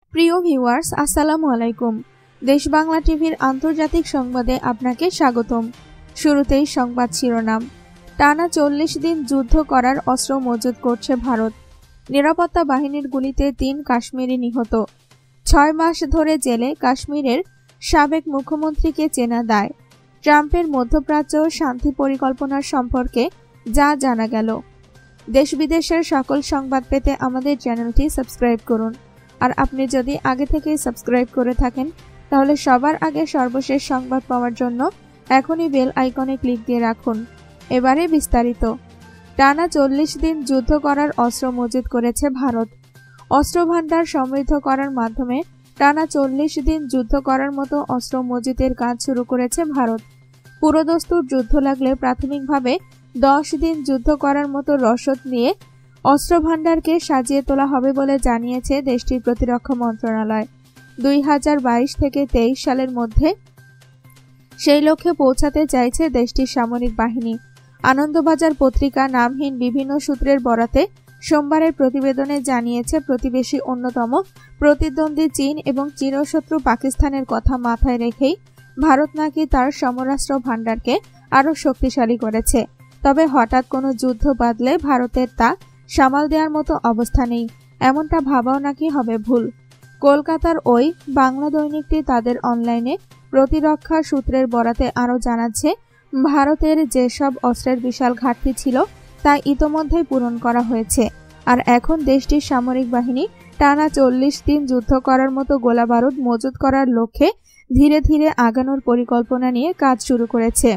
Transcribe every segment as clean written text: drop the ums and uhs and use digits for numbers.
প্রিয় ভিউয়ার্স, আসসালামু আলাইকুম। দেশ বাংলা টিভির আন্তর্জাতিক সংবাদে আপনাকে স্বাগতম। শুরুতেই সংবাদ শিরোনাম। টানা 40 দিন যুদ্ধ করার অস্ত্র মজুত করছে ভারত। নিরাপত্তা বাহিনীর গুলিতে 3 কাশ্মীরি নিহত। 6 মাস ধরে জেলে কাশ্মীরের সাবেক মুখ্যমন্ত্রীকে চেনা দায়। ট্রাম্পের মধ্যপ্রাচ্য শান্তি পরিকল্পনার সম্পর্কে যা জানা গেল। দেশ বিদেশের সকল সংবাদ পেতে আমাদের চ্যানেলটি সাবস্ক্রাইব করুন। আর আপনি যদি আগে থেকেই সাবস্ক্রাইব করে থাকেন তাহলে সবার আগে সর্বশেষ সংবাদ পাওয়ার জন্য এখনই বেল আইকনে ক্লিক দিয়ে রাখুন। এবারে বিস্তারিত। টানা 40 দিন যুদ্ধ করার অস্ত্র মজুত করেছে ভারত। অস্ত্র ভান্ডার সমৃদ্ধ করার মাধ্যমে টানা 40 দিন যুদ্ধ করার মতো অস্ত্র মজুতের কাজ শুরু করেছে ভারত। পুরোদস্তুর যুদ্ধ লাগলে প্রাথমিকভাবে 10 দিন যুদ্ধ করার মতো রসদ নিয়ে অস্ত্র ভান্ডারকে সাজিয়ে তোলা হবে বলে জানিয়েছে দেশটির প্রতিরক্ষা মন্ত্রণালয়। 2022 থেকে 23 সালের মধ্যে সেই লক্ষ্যে পৌঁছাতে চাইছে দেশটির সামরিক বাহিনী। আনন্দবাজার পত্রিকা নামহীন বিভিন্ন সূত্রের বরাতে সোমবারের প্রতিবেদনে জানিয়েছে, প্রতিবেশী অন্যতম প্রতিদ্বন্দ্বী চীন এবং চিরশত্রু পাকিস্তানের কথা মাথায় রেখেই ভারত নাকি তার সমরাস্ত্র ভান্ডারকে আরও শক্তিশালী করেছে। তবে হঠাৎ কোনো যুদ্ধ বাঁধলে ভারতের তা সামাল দেওয়ার মতো অবস্থা নেই, এমনটা ভাবাও নাকি হবে ভুল। কলকাতার ওই বাংলা দৈনিকটি তাদের অনলাইনে প্রতিরক্ষা সূত্রের বরাতে আরও জানাচ্ছে, ভারতের যেসব অস্ত্রের বিশাল ঘাটতি ছিল তা ইতোমধ্যেই পূরণ করা হয়েছে। আর এখন দেশটির সামরিক বাহিনী টানা 40 দিন যুদ্ধ করার মতো গোলাবারুদ মজুত করার লক্ষ্যে ধীরে ধীরে আগানোর পরিকল্পনা নিয়ে কাজ শুরু করেছে।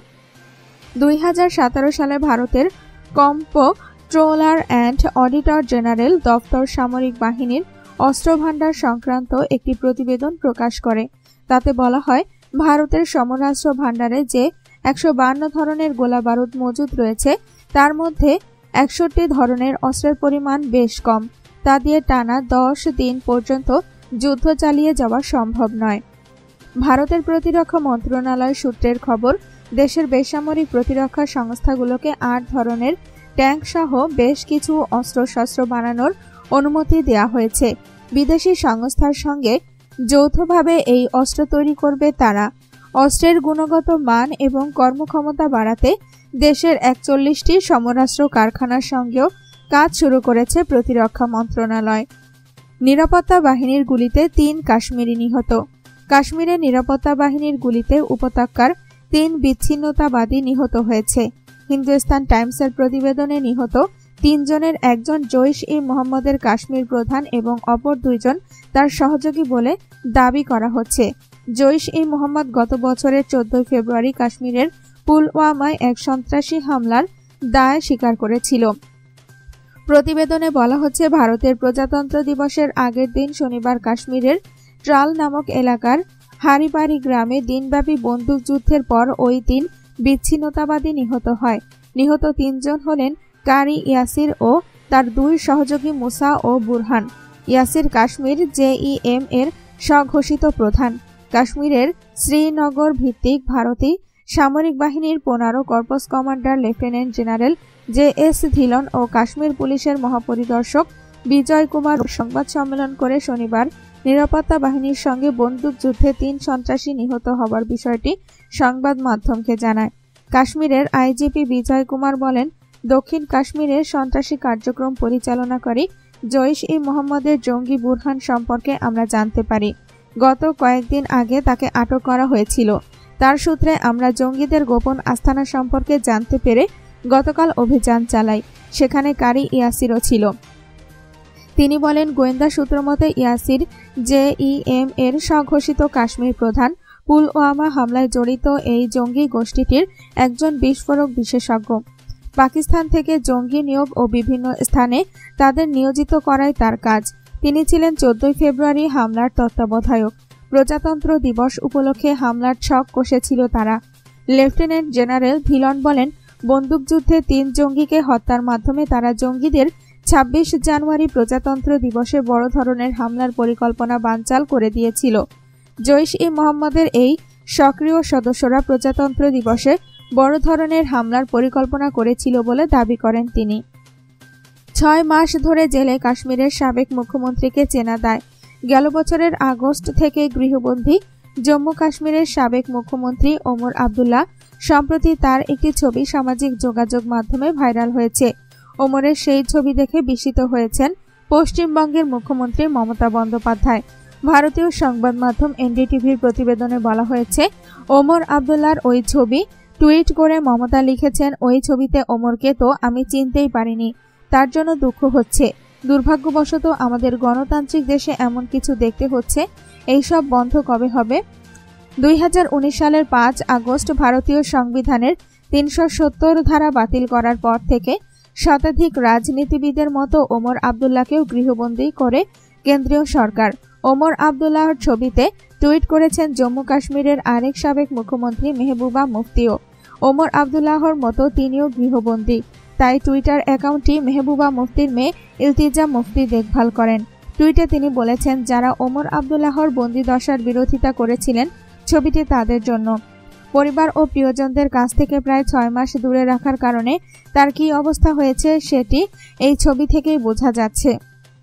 2017 সালে ভারতের কম্পট্রোলার অ্যান্ড অডিটর জেনারেল দফতর সামরিক বাহিনীর অস্ত্র ভান্ডার সংক্রান্ত একটি প্রতিবেদন প্রকাশ করে। তাতে বলা হয়, ভারতের সমরাস্ত্র ভান্ডারে যে 152 ধরনের গোলাবারুদ মজুত রয়েছে তার মধ্যে 61 ধরনের অস্ত্রের পরিমাণ বেশ কম। তা দিয়ে টানা 10 দিন পর্যন্ত যুদ্ধ চালিয়ে যাওয়া সম্ভব নয়। ভারতের প্রতিরক্ষা মন্ত্রণালয় সূত্রের খবর, দেশের বেসামরিক প্রতিরক্ষা সংস্থাগুলোকে 8 ধরনের ট্যাঙ্ক সহ বেশ কিছু অস্ত্রশস্ত্র বানানোর অনুমতি দেওয়া হয়েছে। বিদেশি সংস্থার সঙ্গে যৌথভাবে এই অস্ত্র তৈরি করবে তারা। অস্ত্রের গুণগত মান এবং কর্মক্ষমতা বাড়াতে দেশের 41টি সমরাস্ত্র কারখানার সঙ্গেও কাজ শুরু করেছে প্রতিরক্ষা মন্ত্রণালয়। নিরাপত্তা বাহিনীর গুলিতে 3 কাশ্মীরি নিহত। কাশ্মীরের নিরাপত্তা বাহিনীর গুলিতে উপত্যকার 3 বিচ্ছিন্নতাবাদী নিহত হয়েছে। হিন্দুস্তান টাইমসের প্রতিবেদনে নিহত 3 জনের একজন জৈশ-ই-মোহাম্মদের কাশ্মীর প্রধান এবং অপর 2 জন তার সহযোগী বলে দাবি করা হচ্ছে। জৈশ-ই-মোহাম্মদ গত বছরের 14 ফেব্রুয়ারি কাশ্মীরের পুলওয়ামায় এক সন্ত্রাসী হামলার দায় স্বীকার করেছিল। প্রতিবেদনে বলা হচ্ছে, ভারতের প্রজাতন্ত্র দিবসের আগের দিন শনিবার কাশ্মীরের ট্রাল নামক এলাকার হারিবাড়ি গ্রামে দিনব্যাপী বন্দুকযুদ্ধের পর ওই 3 বিচ্ছিন্নতাবাদী নিহত হয়। নিহত 3 জন হলেন কারি ইয়াসির ও তার 2 সহযোগী মুসা ও বুরহান। ইয়াসির কাশ্মীর জেইএম এর স্বঘোষিত প্রধান। কাশ্মীরের শ্রীনগর ভিত্তিক ভারতীয় সামরিক বাহিনীর 15 corps commander lieutenant general J S. Dhillon ও কাশ্মীর পুলিশের মহাপরিদর্শক বিজয় কুমার সংবাদ সম্মেলন করে শনিবার নিরাপত্তা বাহিনীর সঙ্গে বন্দুকযুদ্ধে 3 সন্ত্রাসী নিহত হওয়ার বিষয়টি সংবাদ মাধ্যমকে জানায়। কাশ্মীরের আইজিপি বিজয় কুমার বলেন, দক্ষিণ কাশ্মীরের সন্ত্রাসী কার্যক্রম পরিচালনাকারী জৈশ-ই-মোহাম্মদের জঙ্গি বুরহান সম্পর্কে আমরা জানতে পারি। গত কয়েকদিন আগে তাকে আটক করা হয়েছিল। তার সূত্রে আমরা জঙ্গিদের গোপন আস্তানা সম্পর্কে জানতে পেরে গতকাল অভিযান চালাই। সেখানে কারি ইয়াসিরও ছিল। তিনি বলেন, গোয়েন্দা সূত্রমতে ইয়াসির জেইএম এর স্বঘোষিত কাশ্মীর প্রধান। পুলওয়ামা হামলায় জড়িত এই জঙ্গি গোষ্ঠীটির একজন বিস্ফোরক বিশেষজ্ঞ। পাকিস্তান থেকে জঙ্গি নিয়োগ ও বিভিন্ন স্থানে তাদের নিয়োজিত করাই তার কাজ। তিনি ছিলেন 14 ফেব্রুয়ারি হামলার তত্ত্বাবধায়ক। প্রজাতন্ত্র দিবস উপলক্ষে হামলার ছক কষেছিল তারা। লেফটেন্যান্ট জেনারেল ধিলন বলেন, বন্দুকযুদ্ধে 3 জঙ্গিকে হত্যার মাধ্যমে তারা জঙ্গিদের 26 জানুয়ারি প্রজাতন্ত্র দিবসে বড় ধরনের হামলার পরিকল্পনা বানচাল করে দিয়েছিল। জৈশ-ই-মোহাম্মদের এই সক্রিয় সদস্যরা প্রজাতন্ত্র দিবসে বড় ধরনের হামলার পরিকল্পনা করেছিল বলে দাবি করেন তিনি। 6 মাস ধরে জেলে কাশ্মীরের সাবেক মুখ্যমন্ত্রীকে চেনা দায়। গেল বছরের আগস্ট থেকে গৃহবন্দী জম্মু কাশ্মীরের সাবেক মুখ্যমন্ত্রী ওমর আবদুল্লাহ সম্প্রতি তার একটি ছবি সামাজিক যোগাযোগ মাধ্যমে ভাইরাল হয়েছে। ওমরের সেই ছবি দেখে বিস্মিত হয়েছেন পশ্চিমবঙ্গের মুখ্যমন্ত্রী মমতা বন্দ্যোপাধ্যায়। ভারতীয় সংবাদ মাধ্যম এনডিটিভির প্রতিবেদনে বলা হয়েছে, ওমর আবদুল্লাহর ওই ছবি টুইট করে মমতা লিখেছেন, ওই ছবিতে ওমরকে তো আমি চিনতেই পারিনি, তার জন্য দুঃখ হচ্ছে। দুর্ভাগ্যবশত আমাদের গণতান্ত্রিক দেশে এমন কিছু দেখতে হচ্ছে। এইসব বন্ধ কবে হবে? 2019 সালের 5 আগস্ট ভারতীয় সংবিধানের 370 ধারা বাতিল করার পর থেকে শতাধিক রাজনীতিবিদের মতো ওমর আবদুল্লাহকেও গৃহবন্দী করে কেন্দ্রীয় সরকার। ওমর আবদুল্লাহর ছবিতে টুইট করেছেন জম্মু কাশ্মীরের আরেক সাবেক মুখ্যমন্ত্রী মেহবুবা মুফতিও। ওমর আবদুল্লাহর মতো তিনিও গৃহবন্দী, তাই টুইটার অ্যাকাউন্টটি মেহবুবা মুফতির মেয়ে ইলতিজা মুফতি দেখভাল করেন। টুইটে তিনি বলেছেন, যারা ওমর আবদুল্লাহর বন্দিদশার বিরোধিতা করেছিলেন, ছবিটি তাদের জন্য। পরিবার ও প্রিয়জনদের কাছ থেকে প্রায় 6 মাস দূরে রাখার কারণে তার কী অবস্থা হয়েছে সেটি এই ছবি থেকেই বোঝা যাচ্ছে।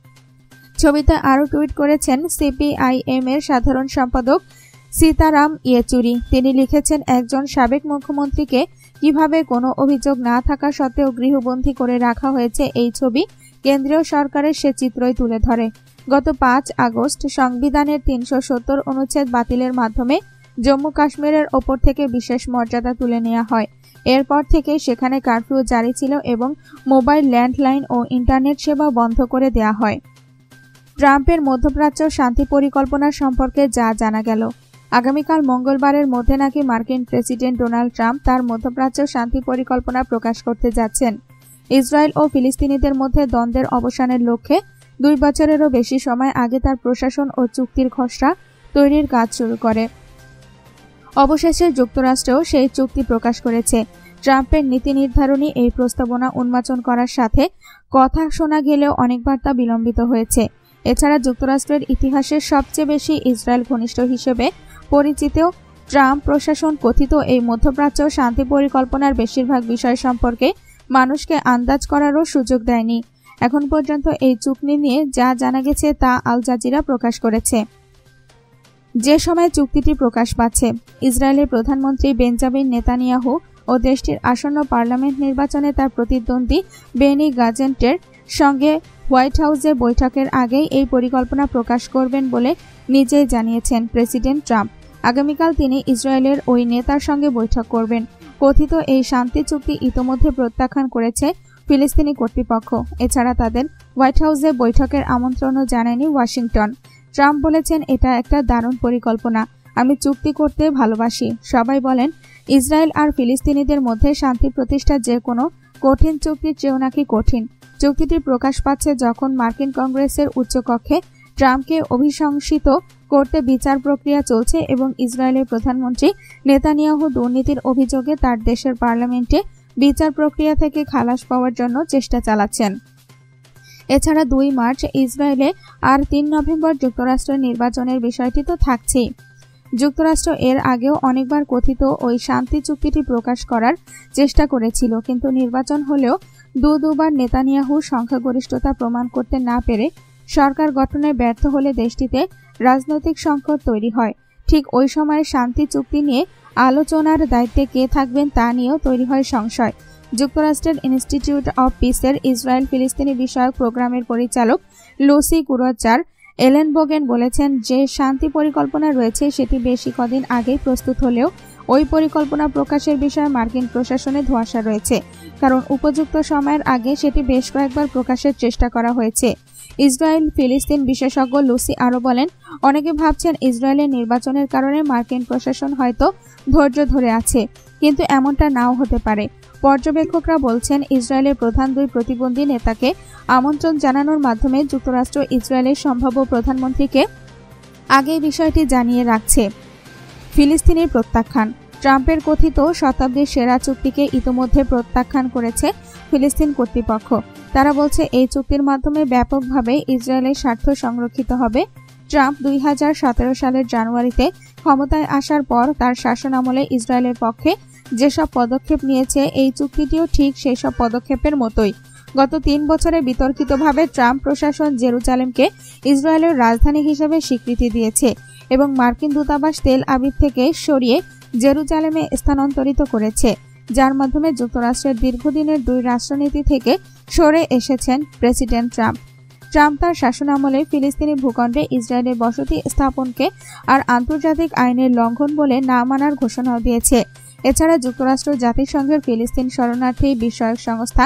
ছবিতে আরও টুইট করেছেন সিপিআইএম এর সাধারণ সম্পাদক সীতারাম ইয়েচুরি। তিনি লিখেছেন, একজন সাবেক মুখ্যমন্ত্রীকে কিভাবে কোনো অভিযোগ না থাকা সত্ত্বেও গৃহবন্দী করে রাখা হয়েছে, এই ছবি কেন্দ্রীয় সরকারের সে চিত্রই তুলে ধরে। গত 5 আগস্ট সংবিধানের 370 অনুচ্ছেদ বাতিলের মাধ্যমে জম্মু কাশ্মীরের ওপর থেকে বিশেষ মর্যাদা তুলে নেওয়া হয়। এরপর থেকে সেখানে কারফিউ জারি ছিল এবং মোবাইল, ল্যান্ডলাইন ও ইন্টারনেট সেবা বন্ধ করে দেওয়া হয়। ট্রাম্পের মধ্যপ্রাচ্য শান্তি পরিকল্পনা সম্পর্কে যা জানা গেল। আগামীকাল মঙ্গলবারের মধ্যে নাকি মার্কিন প্রেসিডেন্ট ডোনাল্ড ট্রাম্প তার মধ্যপ্রাচ্য শান্তি পরিকল্পনা প্রকাশ করতে যাচ্ছেন। ইসরায়েল ও ফিলিস্তিনিদের মধ্যে দ্বন্দ্বের অবসানের লক্ষ্যে 2 বছরেরও বেশি সময় আগে তার প্রশাসন ও চুক্তির খসড়া তৈরির কাজ শুরু করে। অবশেষে যুক্তরাষ্ট্রও সেই চুক্তি প্রকাশ করেছে। ট্রাম্পের নীতি নির্ধারণী এই প্রস্তাবনা উন্মোচন করার সাথে কথা শোনা গেলেও অনেকবার তা বিলম্বিত হয়েছে। এছাড়া যুক্তরাষ্ট্রের ইতিহাসে সবচেয়ে বেশি ইসরায়েল ঘনিষ্ঠ হিসেবে পরিচিত ট্রাম্প প্রশাসন কথিত এই মধ্যপ্রাচ্য শান্তি পরিকল্পনার বেশিরভাগ বিষয় সম্পর্কে মানুষকে আন্দাজ করারও সুযোগ দেয়নি। এখন পর্যন্ত এই চুক্তি নিয়ে যা জানা গেছে তা আল জাজিরা প্রকাশ করেছে। যে সময় চুক্তিটি প্রকাশ পাচ্ছে, ইসরায়েলের প্রধানমন্ত্রী বেঞ্জামিন নেতানিয়াহু ও দেশটির আসন্ন পার্লামেন্ট নির্বাচনে তার প্রতিদ্বন্দ্বী বেনি গাজেন্টের সঙ্গে হোয়াইট হাউসে বৈঠকের আগেই এই পরিকল্পনা প্রকাশ করবেন বলে নিজেই জানিয়েছেন প্রেসিডেন্ট ট্রাম্প। আগামীকাল তিনি ইসরায়েলের ওই নেতার সঙ্গে বৈঠক করবেন। কথিত এই শান্তি চুক্তি ইতোমধ্যে প্রত্যাখ্যান করেছে ফিলিস্তিনি কর্তৃপক্ষ। এছাড়া তাদের হোয়াইট হাউসে বৈঠকের আমন্ত্রণও জানায়নি ওয়াশিংটন। ট্রাম্প বলেছেন, এটা একটা দারুণ পরিকল্পনা, আমি চুক্তি করতে ভালোবাসি। সবাই বলেন, ইসরায়েল আর ফিলিস্তিনিদের মধ্যে শান্তি প্রতিষ্ঠা যে কোনো কঠিন চুক্তির চেয়েও নাকি কঠিন। চুক্তিটি প্রকাশ পাচ্ছে যখন মার্কিন কংগ্রেসের উচ্চকক্ষে ট্রাম্পকে অভিশংসিত করতে বিচার প্রক্রিয়া চলছে এবং ইসরায়েলের প্রধানমন্ত্রী নেতানিয়াহু দুর্নীতির অভিযোগে তার দেশের পার্লামেন্টে বিচার প্রক্রিয়া থেকে খালাস পাওয়ার জন্য চেষ্টা চালাচ্ছেন। এছাড়া 2 মার্চ ইসরায়েলে আর 3 নভেম্বর যুক্তরাষ্ট্রের নির্বাচনের বিষয়টি তো থাকছেই। যুক্তরাষ্ট্র এর আগেও অনেকবার কথিত ওই শান্তি চুক্তিটি প্রকাশ করার চেষ্টা করেছিল, কিন্তু নির্বাচন হলেও দুবার নেতানিয়াহু সংখ্যাগরিষ্ঠতা প্রমাণ করতে না পেরে সরকার গঠনে ব্যর্থ হলে দেশটিতে রাজনৈতিক সংকট তৈরি হয়। ঠিক ওই সময় শান্তি চুক্তি নিয়ে আলোচনার দায়িত্বে কে থাকবেন তা নিয়েও তৈরি হয় সংশয়। যুক্তরাষ্ট্রের ইনস্টিটিউট অব পিসের ইসরায়েল ফিলিস্তিনি বিষয়ক প্রোগ্রামের পরিচালক লুসি কুরচার এলেনবোগেন বলেছেন, যে শান্তি পরিকল্পনা রয়েছে সেটি বেশি কদিন আগেই প্রস্তুত হলেও ওই পরিকল্পনা প্রকাশের বিষয়ে মার্কিন প্রশাসনে ধোঁয়াশা রয়েছে, কারণ উপযুক্ত সময়ের আগে সেটি বেশ কয়েকবার প্রকাশের চেষ্টা করা হয়েছে। ইসরায়েল ফিলিস্তিন বিশেষজ্ঞ লুসি আরও বলেন, অনেকে ভাবছেন ইসরায়েলের নির্বাচনের কারণে মার্কিন প্রশাসন হয়তো ধৈর্য ধরে আছে, কিন্তু এমনটা নাও হতে পারে। পর্যবেক্ষকরা বলছেন, ইসরায়েলের প্রধান 2 প্রতিদ্বন্দ্বী নেতাকে আমন্ত্রণ জানানোর মাধ্যমে যুক্তরাষ্ট্র ইসরায়েলের সম্ভাব্য প্রধানমন্ত্রীকে আগেই বিষয়টি জানিয়ে রাখছে। ফিলিস্তিনের প্রত্যাখ্যান। ট্রাম্পের কথিত শতাব্দীর সেরা চুক্তিকে ইতোমধ্যে প্রত্যাখ্যান করেছে ফিলিস্তিন কর্তৃপক্ষ। তারা বলছে, এই চুক্তির মাধ্যমে ব্যাপকভাবে ইসরায়েলের স্বার্থ সংরক্ষিত হবে। ট্রাম্প 2017 সালের জানুয়ারিতে ক্ষমতায় আসার পর তার শাসনামলে ইসরায়েলের পক্ষে যেসব পদক্ষেপ নিয়েছে, এই চুক্তিটিও ঠিক সেই সব পদক্ষেপের মতোই। গত 3 বছরে বিতর্কিতভাবে ট্রাম্প প্রশাসন জেরুজালেমকে ইসরায়েলের রাজধানী হিসেবে স্বীকৃতি দিয়েছে এবং মার্কিন দূতাবাস তেল আবিব থেকে সরিয়ে জেরুজালেমে স্থানান্তরিত করেছে, যার মাধ্যমে যুক্তরাষ্ট্রের দীর্ঘদিনের 2 রাষ্ট্রনীতি থেকে সরে এসেছেন প্রেসিডেন্ট ট্রাম্প। ট্রাম্প তার শাসনামলে ফিলিস্তিনি ভূখণ্ডে ইসরায়েলের বসতি স্থাপনকে আর আন্তর্জাতিক আইনের লঙ্ঘন বলে না মানার ঘোষণাও দিয়েছে। এছাড়া যুক্তরাষ্ট্র জাতিসংঘের ফিলিস্তিন শরণার্থী বিষয়ক সংস্থা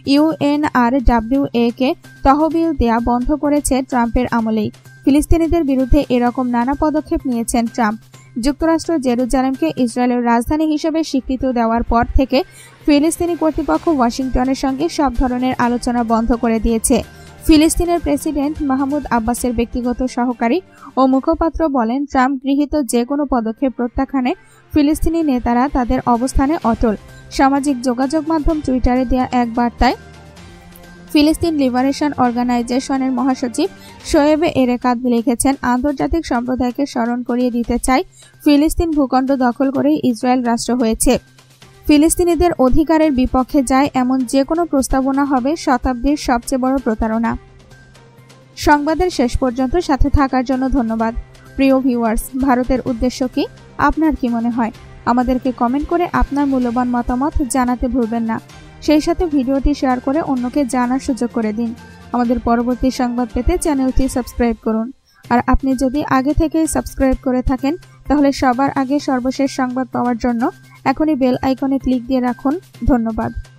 UNRWA কে তহবিল দেয়া বন্ধ করেছে ট্রাম্পের আমলেই। ফিলিস্তিনিদের বিরুদ্ধে এরকম নানা পদক্ষেপ নিয়েছেন ট্রাম্প। যুক্তরাষ্ট্র জেরুজালেমকে ইসরায়েলের রাজধানী হিসেবে স্বীকৃতি দেওয়ার পর থেকে ফিলিস্তিনি কর্তৃপক্ষ ওয়াশিংটনের সঙ্গে সব ধরনের আলোচনা বন্ধ করে দিয়েছে। ফিলিস্তিনের প্রেসিডেন্ট মাহমুদ আব্বাসের ব্যক্তিগত সহকারী ও মুখপাত্র বলেন, ট্রাম্প গৃহীত যে কোনো পদক্ষেপ প্রত্যাখ্যানে ফিলিস্তিনি নেতারা তাদের অবস্থানে অটল। সামাজিক যোগাযোগ মাধ্যম টুইটারে দেয়া এক বার্তায় ফিলিস্তিন লিবারেশন অর্গানাইজেশনের মহাসচিব শোয়েব এরেকাত লিখেছেন, আন্তর্জাতিক সম্প্রদায়কে স্মরণ করিয়ে দিতে চাই, ফিলিস্তিন ভূখণ্ড দখল করে ইসরায়েল রাষ্ট্র হয়েছে। ফিলিস্তিনিদের অধিকারের বিপক্ষে যায় এমন যে কোনো প্রস্তাবনা হবে শতাব্দীর সবচেয়ে বড় প্রতারণা। সংবাদের শেষ পর্যন্ত সাথে থাকার জন্য ধন্যবাদ। প্রিয় ভিউয়ার্স, ভারতের উদ্দেশ্য কি? আপনার কি মনে হয়? আমাদেরকে কমেন্ট করে আপনার মূল্যবান মতামত জানাতে ভুলবেন না। সেই সাথে ভিডিওটি শেয়ার করে অন্যকে জানার সুযোগ করে দিন। আমাদের পরবর্তী সংবাদ পেতে চ্যানেলটি সাবস্ক্রাইব করুন। আর আপনি যদি আগে থেকে সাবস্ক্রাইব করে থাকেন তাহলে সবার আগে সর্বশেষ সংবাদ পাওয়ার জন্য এখনই বেল আইকনে ক্লিক দিয়ে রাখুন। ধন্যবাদ।